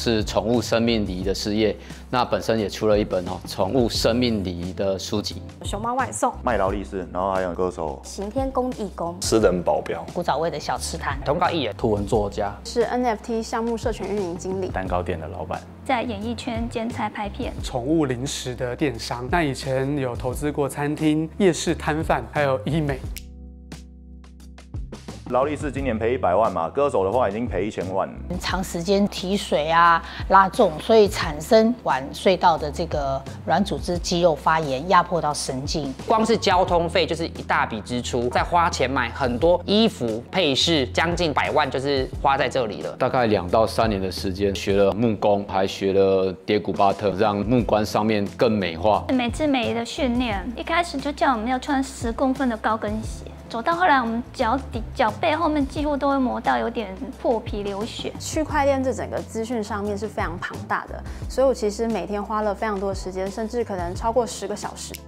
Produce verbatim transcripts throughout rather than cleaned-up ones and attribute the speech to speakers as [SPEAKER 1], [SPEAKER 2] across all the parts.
[SPEAKER 1] 事宠物生命礼仪的事业，那本身也出了一本哦宠物生命礼仪的书籍。
[SPEAKER 2] 熊猫外送、
[SPEAKER 3] 卖劳力士，然后还有歌手
[SPEAKER 4] 行天宫义工、
[SPEAKER 5] 私人保镖、
[SPEAKER 6] 古早味的小吃摊、
[SPEAKER 7] 通告艺人、
[SPEAKER 8] 图文作家，
[SPEAKER 2] 是 N F T 项目社群运营经理、
[SPEAKER 5] 蛋糕店的老板，
[SPEAKER 9] 在演艺圈兼差拍片、
[SPEAKER 10] 宠物零食的电商。那以前有投资过餐厅、夜市摊贩，还有医美。
[SPEAKER 3] 劳力士今年赔一百万嘛，歌手的话已经赔一千万。
[SPEAKER 6] 长时间提水啊、拉重，所以产生腕隧道的这个软组织肌肉发炎，压迫到神经。
[SPEAKER 7] 光是交通费就是一大笔支出，再花钱买很多衣服配饰，将近百万就是花在这里了。
[SPEAKER 1] 大概两到三年的时间，学了木工，还学了叠古巴特，让木棺上面更美化。
[SPEAKER 9] 美姿美仪的训练，一开始就叫我们要穿十公分的高跟鞋。走到后来，我们脚底、脚背后面几乎都会磨到有点破皮流血。
[SPEAKER 2] 区块链这整个资讯上面是非常庞大的，所以我其实每天花了非常多的时间，甚至可能超过十个小时。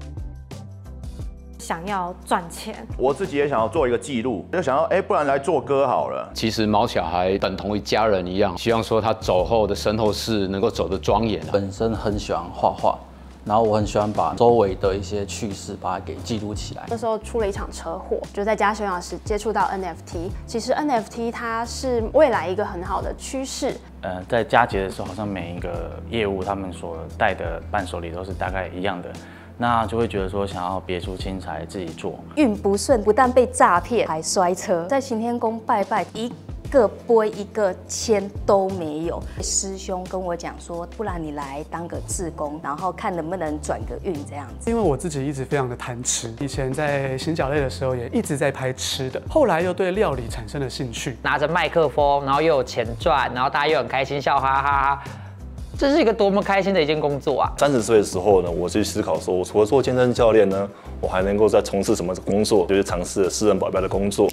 [SPEAKER 2] 想要赚钱，
[SPEAKER 3] 我自己也想要做一个记录，就想要哎，不然来做歌好了。
[SPEAKER 1] 其实毛小孩等同于家人一样，希望说他走后的身后事能够走得庄严。
[SPEAKER 8] 本身很喜欢画画。然后我很喜欢把周围的一些趣事把它给记录起来。
[SPEAKER 2] 那时候出了一场车祸，就在家休养时接触到 N F T。其实 N F T 它是未来一个很好的趋势。
[SPEAKER 5] 呃，在佳节的时候，好像每一个业务他们所带的伴手礼都是大概一样的，那就会觉得说想要别出心裁自己做。
[SPEAKER 4] 运不顺，不但被诈骗，还摔车，在行天宫拜拜一。一个杯一个签都没有，师兄跟我讲说，不然你来当个志工，然后看能不能转个运这样子。
[SPEAKER 10] 因为我自己一直非常的贪吃，以前在行脚类的时候也一直在拍吃的，后来又对料理产生了兴趣，
[SPEAKER 7] 拿着麦克风，然后又有钱赚，然后大家又很开心，笑哈哈哈。这是一个多么开心的一件工作啊！
[SPEAKER 5] 三十岁的时候呢，我去思考说，我除了做健身教练呢，我还能够再从事什么工作？就是尝试了私人保镖的工作。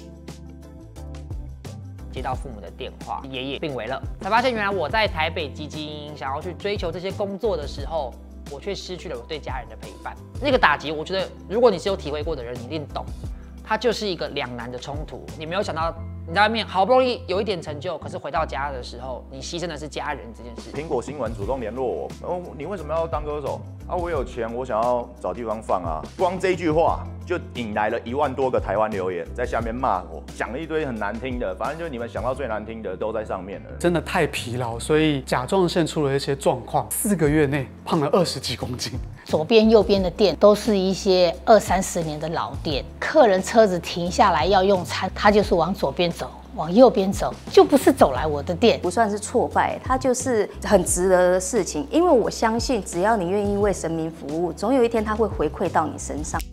[SPEAKER 7] 接到父母的电话，爷爷病危了，才发现原来我在台北基金想要去追求这些工作的时候，我却失去了我对家人的陪伴。那个打击，我觉得如果你是有体会过的人，你一定懂。它就是一个两难的冲突。你没有想到你在外面好不容易有一点成就，可是回到家的时候，你牺牲的是家人这件事。
[SPEAKER 3] 苹果新闻主动联络我，哦，你为什么要当歌手啊？我有钱，我想要找地方放啊。光这一句话就引来了一万多个台湾留言，在下面骂我，讲了一堆很难听的，反正就是你们想到最难听的都在上面了。
[SPEAKER 10] 真的太疲劳，所以甲状腺出了一些状况，四个月内胖了二十几公斤。
[SPEAKER 6] 左边、右边的店都是一些二三十年的老店，客人车子停下来要用餐，他就是往左边走。往右边走，就不是走来我的店，
[SPEAKER 4] 不算是挫败，它就是很值得的事情。因为我相信，只要你愿意为神明服务，总有一天它会回馈到你身上。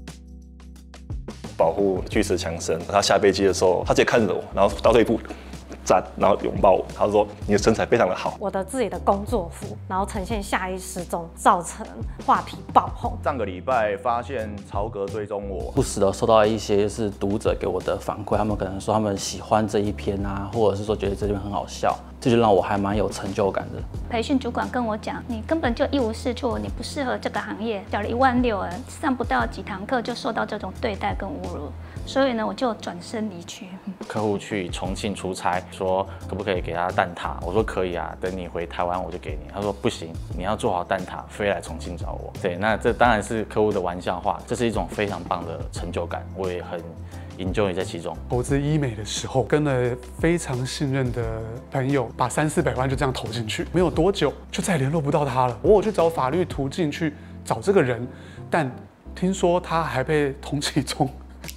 [SPEAKER 5] 保护巨石强森，他下飞机的时候，他直接看着我，然后倒退一步，站，然后拥抱我。他说：“你的身材非常的好。”
[SPEAKER 2] 我的自己的工作服，然后呈现下意识中造成话题爆红。
[SPEAKER 3] 上个礼拜发现曹格追踪我，
[SPEAKER 8] 不时的收到一些是读者给我的反馈，他们可能说他们喜欢这一篇啊，或者是说觉得这篇很好笑，这就让我还蛮有成就感的。
[SPEAKER 9] 培训主管跟我讲，你根本就一无是处，你不适合这个行业，缴了一万六，上不到几堂课就受到这种对待跟侮辱，所以呢，我就转身离去。
[SPEAKER 5] 客户去重庆出差，说可不可以给他蛋挞？我说可以啊，等你回台湾我就给你。他说不行，你要做好蛋挞，飞来重庆找我。对，那这当然是客户的玩笑话，这是一种非常棒的成就感，我也很enjoy在其中。
[SPEAKER 10] 投资医美的时候，跟了非常信任的朋友，把三四百万就这样投进去，没有多久就再联络不到他了。我有去找法律途径去找这个人，但听说他还被通缉中。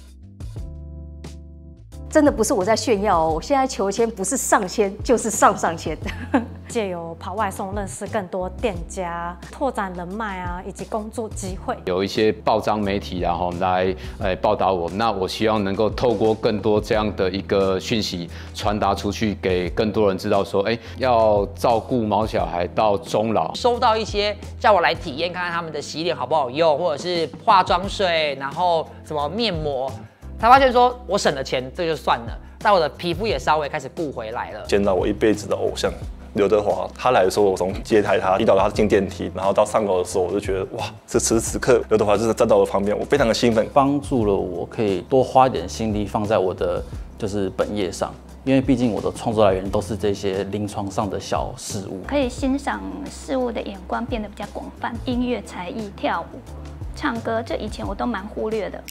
[SPEAKER 4] 真的不是我在炫耀哦，我现在求签不是上签就是上上签的。
[SPEAKER 2] 借由跑外送认识更多店家，拓展人脉啊，以及工作机会。
[SPEAKER 1] 有一些报章媒体然后来呃报道我，那我希望能够透过更多这样的一个讯息传达出去，给更多人知道说，哎，要照顾毛小孩到终老。
[SPEAKER 7] 收到一些叫我来体验看看他们的洗脸好不好用，或者是化妆水，然后什么面膜。才发现说，我省了钱，这就算了，但我的皮肤也稍微开始顾回来了。
[SPEAKER 5] 见到我一辈子的偶像刘德华，他来的时候，我从接待他，遇到他进电梯，然后到上楼的时候，我就觉得哇，此时此刻刘德华就是站到我旁边，我非常的兴奋，
[SPEAKER 8] 帮助了我可以多花一点心力放在我的就是本业上。 因为毕竟我的创作来源都是这些临床上的小事物，
[SPEAKER 9] 可以欣赏事物的眼光变得比较广泛，音乐、才艺、跳舞、唱歌，这以前我都蛮忽略的。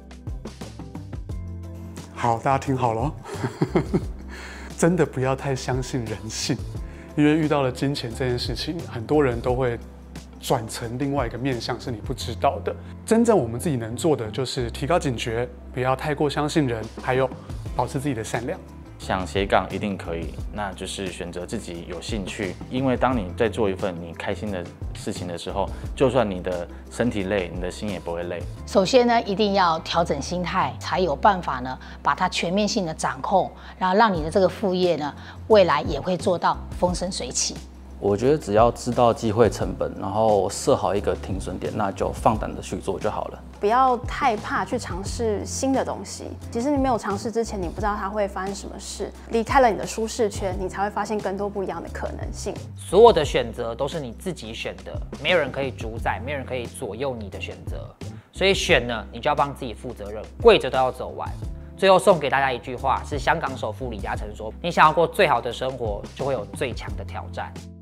[SPEAKER 10] 好，大家听好了，真的不要太相信人性，因为遇到了金钱这件事情，很多人都会转成另外一个面向，是你不知道的。真正我们自己能做的就是提高警觉，不要太过相信人，还有保持自己的善良。
[SPEAKER 5] 想斜杠一定可以，那就是选择自己有兴趣。因为当你在做一份你开心的事情的时候，就算你的身体累，你的心也不会累。
[SPEAKER 6] 首先呢，一定要调整心态，才有办法呢把它全面性的掌控，然后让你的这个副业呢未来也会做到风生水起。
[SPEAKER 8] 我觉得只要知道机会成本，然后设好一个停损点，那就放胆的去做就好了。
[SPEAKER 2] 不要太怕去尝试新的东西。其实你没有尝试之前，你不知道它会发生什么事。离开了你的舒适圈，你才会发现更多不一样的可能性。
[SPEAKER 7] 所有的选择都是你自己选的，没有人可以主宰，没有人可以左右你的选择。所以选呢，你就要帮自己负责任，跪着都要走完。最后送给大家一句话，是香港首富李嘉诚说：“你想要过最好的生活，就会有最强的挑战。”